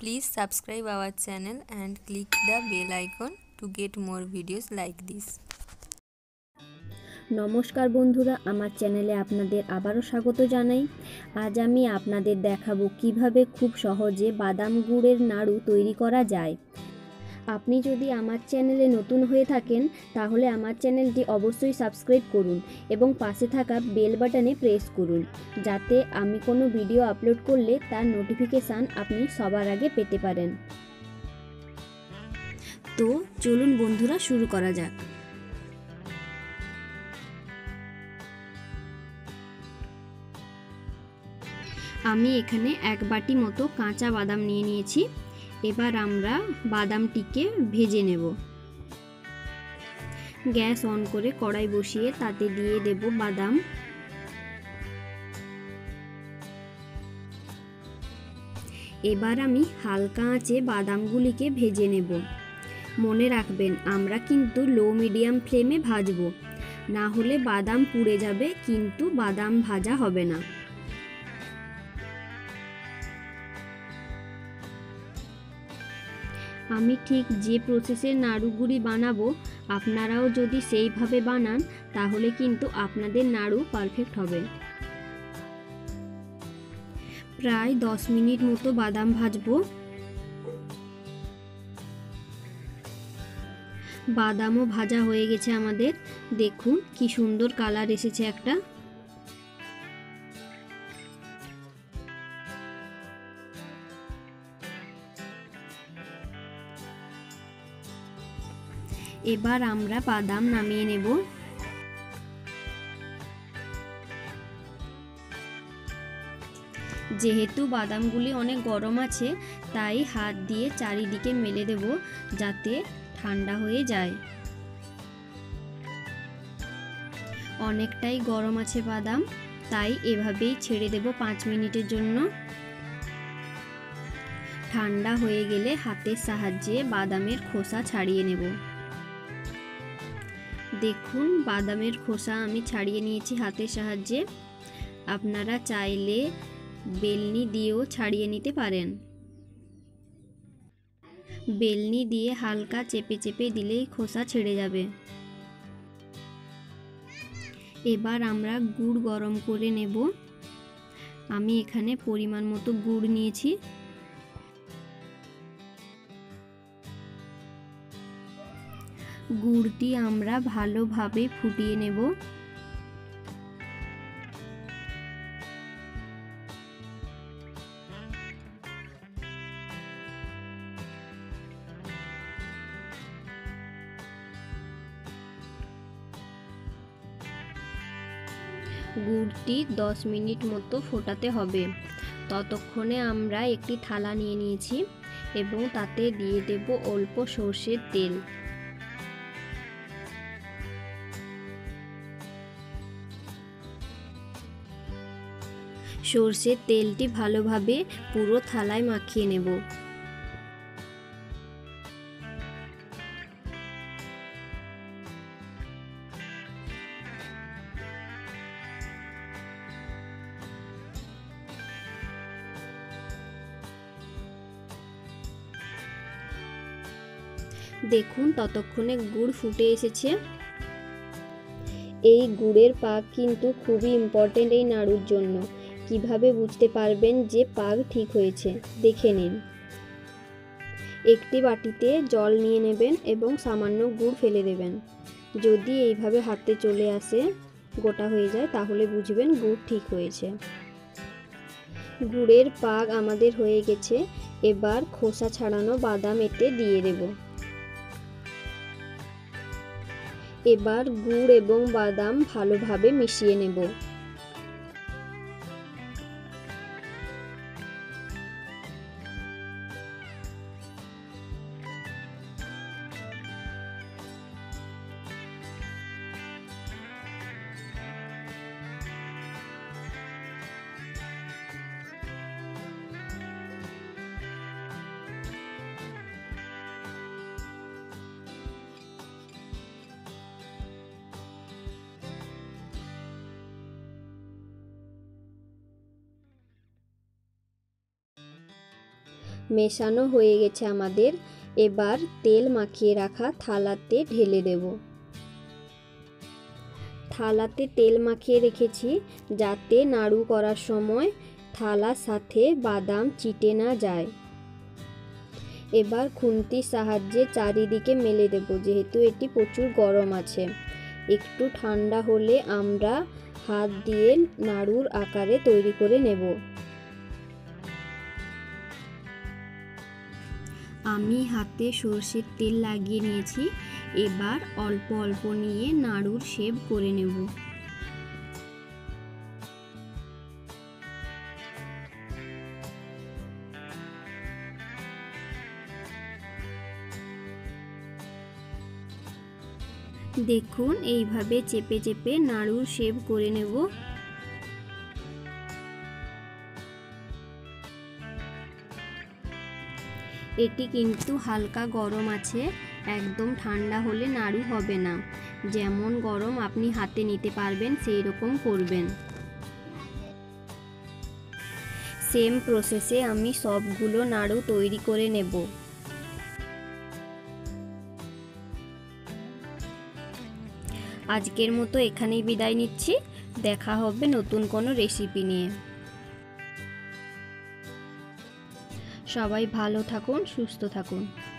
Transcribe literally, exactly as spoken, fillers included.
Please subscribe our channel and click the bell icon to get more videos like this. নমস্কার বন্ধুরা, আমার চ্যানেলে আপনাদের আবারও স্বাগত জানাই। আজ আমি আপনাদের দেখাবো কিভাবে খুব সহজে বাদাম গুড়ের নাড়ু তৈরি করা যায়। আপনি যদি আমার চ্যানেলে নতুন হয়ে থাকেন তাহলে আমার চ্যানেলটি অবশ্যই সাবস্ক্রাইব করুন এবং পাশে থাকা বেল বাটনে প্রেস করুন, যাতে আমি কোনো ভিডিও আপলোড করলে তার নোটিফিকেশান আপনি সবার আগে পেতে পারেন। তো চলুন বন্ধুরা, শুরু করা যাক। আমি এখানে এক বাটি মতো কাঁচা বাদাম নিয়ে নিয়েছি। এবার আমরা বাদামটিকে ভেজে নেব। গ্যাস অন করে কড়াই বসিয়ে তাতে দিয়ে দেব বাদাম। এবার আমি হালকা আঁচে বাদামগুলিকে ভেজে নেব। মনে রাখবেন, আমরা কিন্তু লো মিডিয়াম ফ্লেমে ভাজবো, না হলে বাদাম পুড়ে যাবে কিন্তু বাদাম ভাজা হবে না। আমি ঠিক যে প্রসেসে নাড়ুগুলি বানাবো, আপনারাও যদি সেইভাবে বানান তাহলে কিন্তু আপনাদের নাড়ু পারফেক্ট হবে। প্রায় দশ মিনিট মতো বাদাম ভাজবো। বাদামও ভাজা হয়ে গেছে আমাদের। দেখুন কি সুন্দর কালার এসেছে একটা। এবার আমরা বাদাম নামিয়ে নেব। যেহেতু বাদামগুলি অনেক গরম আছে, তাই হাত দিয়ে চারিদিকে মেলে দেব যাতে ঠান্ডা হয়ে যায়। অনেকটাই গরম আছে বাদাম, তাই এভাবেই ছেড়ে দেব পাঁচ মিনিটের জন্য। ঠান্ডা হয়ে গেলে হাতের সাহায্যে বাদামের খোসা ছাড়িয়ে নেব। দেখুন বাদামের খোসা আমি ছাড়িয়ে নিয়েছি হাতের সাহায্যে। আপনারা চাইলে বেলনি দিয়েও ছাড়িয়ে নিতে পারেন। বেলনি দিয়ে হালকা চেপে চেপে দিলেই খোসা ছেড়ে যাবে। এবার আমরা গুড় গরম করে নেব। আমি এখানে পরিমাণ মতো গুড় নিয়েছি। গুড়টি আমরা ভালোভাবে ফুটিয়ে নেব। গুড়টি দশ মিনিট মতো ফোটাতে হবে। ততক্ষণে আমরা একটি থালা নিয়ে নিয়েছি এবং তাতে দিয়ে দেব অল্প সর্ষের তেল। সর্ষের তেলটি ভালোভাবে পুরো থালায় মাখিয়ে নেব। দেখুন ততক্ষণে গুড় ফুটে এসেছে। এই গুড়ের পাক কিন্তু খুবই ইম্পর্টেন্ট এই নাড়ুর জন্য। কিভাবে বুঝতে পারবেন যে পাক ঠিক হয়েছে, দেখে নিন। একটি বাটিতে জল নিয়ে নেবেন এবং সামান্য গুড় ফেলে দেবেন। যদি এইভাবে হাতে চলে আসে, গোটা হয়ে যায়, তাহলে বুঝবেন গুড় ঠিক হয়েছে। গুড়ের পাক আমাদের হয়ে গেছে। এবার খোসা ছাড়ানো বাদাম এতে দিয়ে দেব। এবার গুড় এবং বাদাম ভালোভাবে মিশিয়ে নেব। মেশানো হয়ে গেছে আমাদের। এবার তেল মাখিয়ে রাখা থালাতে ঢেলে দেব। থালাতে তেল মাখিয়ে রেখেছি যাতে নাড়ু করার সময় থালার সাথে বাদাম চিটে না যায়। এবার খুন্তির সাহায্যে চারিদিকে মেলে দেব, যেহেতু এটি প্রচুর গরম আছে। একটু ঠান্ডা হলে আমরা হাত দিয়ে নাড়ুর আকারে তৈরি করে নেব। আমি হাতে সরষের তেল লাগিয়ে নিয়েছি। এবার অল্প অল্প নিয়ে নাড়ুর শেপ করে নেব। দেখুন এইভাবে চেপে চেপে নাড়ুর শেপ করে নেব। এটি কিন্তু হালকা গরম আছে, একদম ঠান্ডা হলে নাড়ু হবে না। যেমন গরম আপনি হাতে নিতে পারবেন সেই রকম করবেন। সেম প্রসেসে আমি সবগুলো নাড়ু তৈরি করে নেব। আজকের মতো এখানেই বিদায় নিচ্ছি। দেখা হবে নতুন কোনো রেসিপি নিয়ে। সবাই ভালো থাকুন, সুস্থ থাকুন।